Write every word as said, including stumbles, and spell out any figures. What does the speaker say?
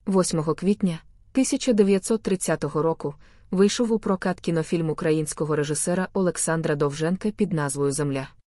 восьмого квітня тисяча дев'ятсот тридцятого року вийшов у прокат кінофільм українського режисера Олександра Довженка під назвою «Земля».